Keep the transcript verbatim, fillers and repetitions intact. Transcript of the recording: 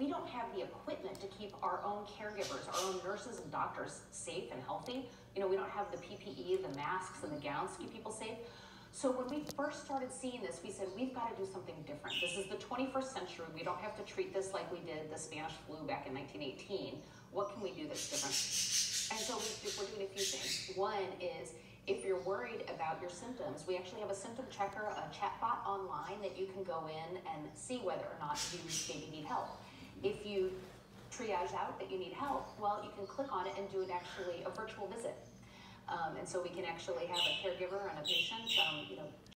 don't have the equipment to keep our own caregivers, our own nurses and doctors safe and healthy. You know, we don't have the P P E, the masks and the gowns to keep people safe. So when we first started seeing this, we said, we've got to do something different. This is the twenty-first century. We don't have to treat this like we did the Spanish flu back in nineteen eighteen. What can we do that's different? And so we're doing a few things. One is, if you're worried about your symptoms, we actually have a symptom checker, a chatbot online that you can go in and see whether or not you maybe need help. If you triage out that you need help, well, you can click on it and do it actually a virtual visit. Um, and so we can actually have a caregiver and a patient, um, you know,